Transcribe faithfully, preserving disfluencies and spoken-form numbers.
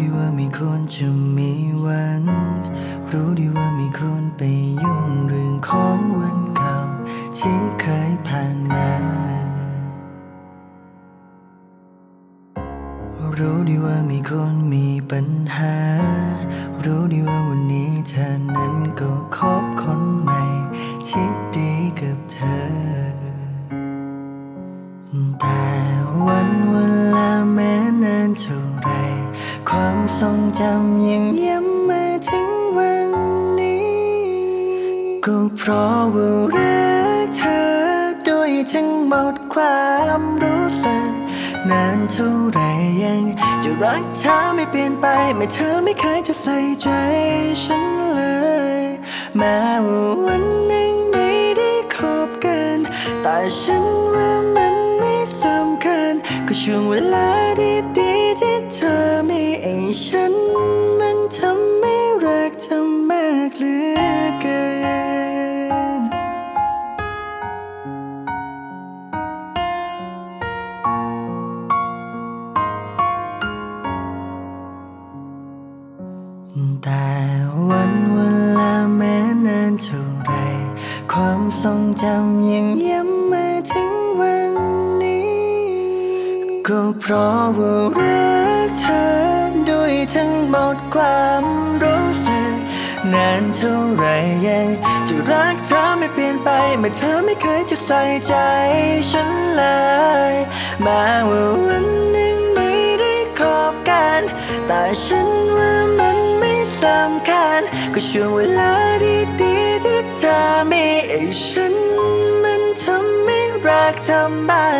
ว่าไม่ควรจะมีหวังรู้ดีว่าไม่ควรไปยุ่งเรื่องของวันเก่าที่เคยผ่านมารู้ดีว่าไม่ควรมีปัญหารู้ดีว่าวันนี้เธอนั้นก็คบคนใหม่ที่ดีกับเธอแต่วันเวลาแม้นานเท่าไรความทรงจำยังย้ำมาถึงวันนี้ก็เพราะว่ารักเธอโดยทั้งหมดความรู้สึกนานเท่าไรยังจะรักเธอไม่เปลี่ยนไปแม้เธอไม่เคยจะใส่ใจฉันเลยแม้ว่าวันหนึ่งไม่ได้คบกันแต่ฉันว่ามันไม่สำคัญก็ช่วงเวลาดีๆที่เธอมีให้ฉันมันทำให้รักเธอมากเหลือเกินแต่วันเวลาแม้นานเท่าไรความทรงจำยังย้ำมาถึงวันนี้ก็เพราะว่ารักเธอด้วยทั้งหมดความรู้สึกนานเท่าไรยังจะรักเธอไม่เปลี่ยนไปแม้เธอไม่เคยจะใส่ใจฉันเลยแม้ว่าวันหนึ่งไม่ได้คบกันแต่ฉันว่ามันไม่สำคัญก็ช่วงเวลาดีๆที่เธอมีให้ฉันมันทำให้รักเธอมาก